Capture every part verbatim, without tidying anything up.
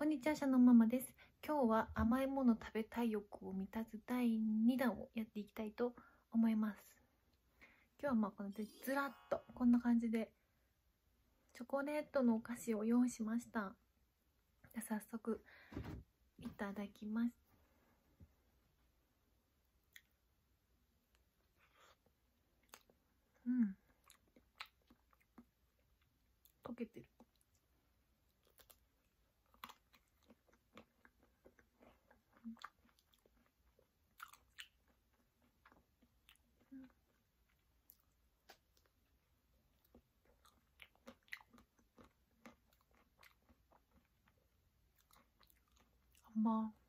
こんにちは、シャノンママです。今日は甘いもの食べたい欲を満たすだいにだんをやっていきたいと思います。今日はまあこのずらっとこんな感じでチョコレートのお菓子を用意しました。じゃあ早速いただきます。うん、溶けてる。甘い。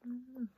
うん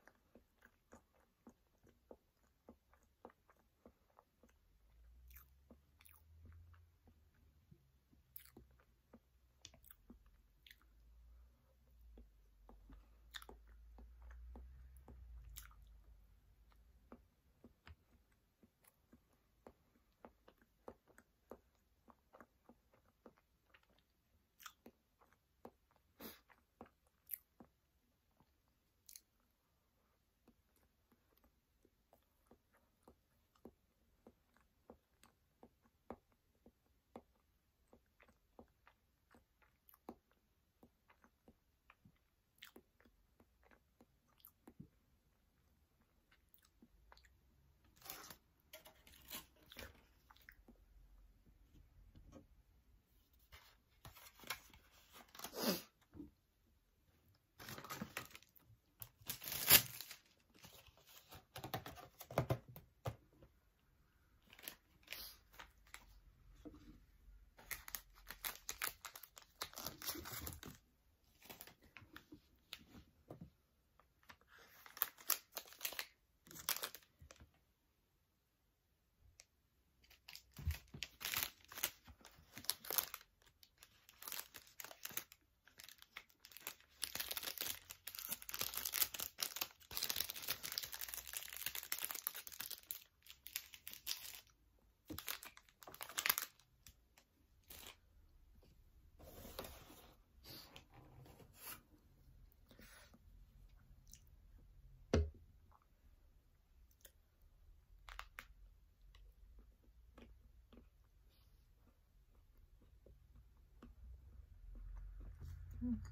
うん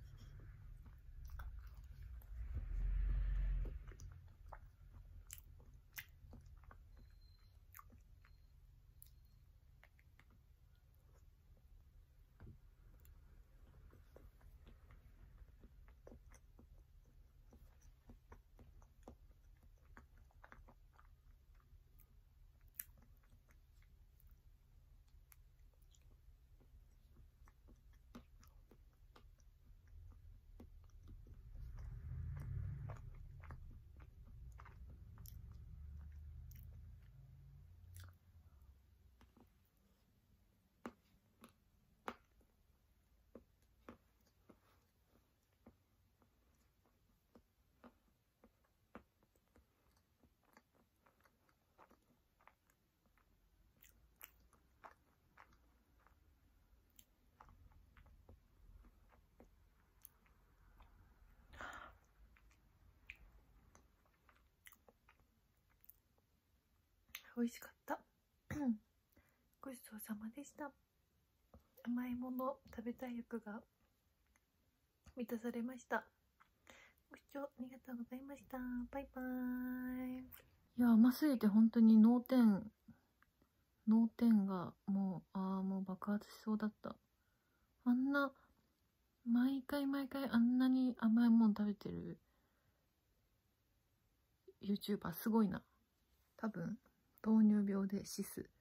美味しかったごちそうさまでした。甘いもの食べたい欲が満たされました。ご視聴ありがとうございました。バイバーイ。いや、甘すぎて本当に脳天脳天がもうああもう爆発しそうだった。あんな毎回毎回あんなに甘いもの食べてる YouTuber すごいな。多分糖尿病でシス